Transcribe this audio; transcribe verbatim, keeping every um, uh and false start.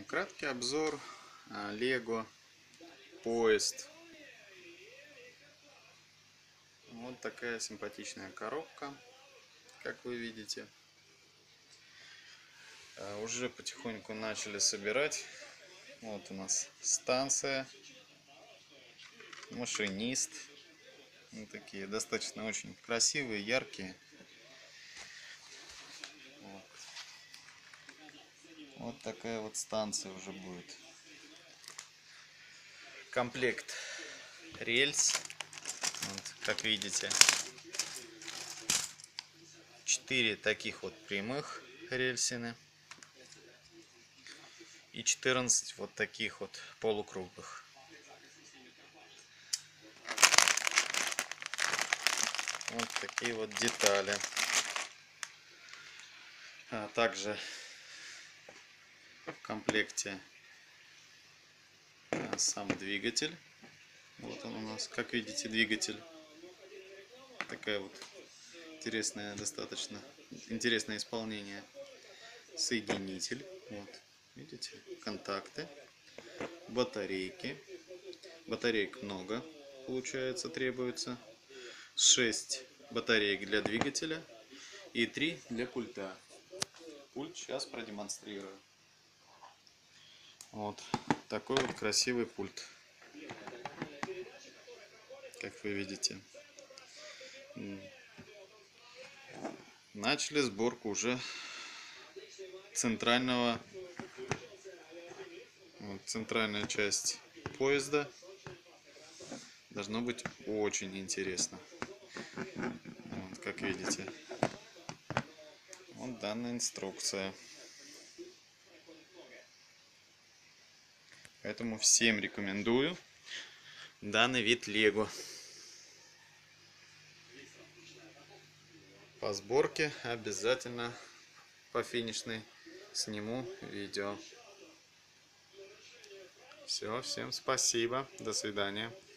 Краткий обзор Лего поезд. Вот такая симпатичная коробка, как вы видите. Уже потихоньку начали собирать. Вот у нас станция, машинист. Вот такие достаточно очень красивые, яркие. Вот. Вот такая вот станция уже будет. Комплект рельс. Вот, как видите, четыре таких вот прямых рельсины и четырнадцать вот таких вот полукруглых. Вот такие вот детали. А также в комплекте сам двигатель. Вот он у нас, как видите, двигатель. Такая вот интересная, достаточно интересное исполнение. Соединитель. Вот, видите, контакты, батарейки. Батареек много, получается, требуется. шесть батареек для двигателя и три для пульта. Пульт сейчас продемонстрирую. Вот такой вот красивый пульт, как вы видите. Начали сборку уже центрального, вот, центральная часть поезда. Должно быть очень интересно. Вот, как видите, вот данная инструкция. Поэтому всем рекомендую данный вид Лего. По сборке обязательно по финишной сниму видео. Все, всем спасибо, до свидания.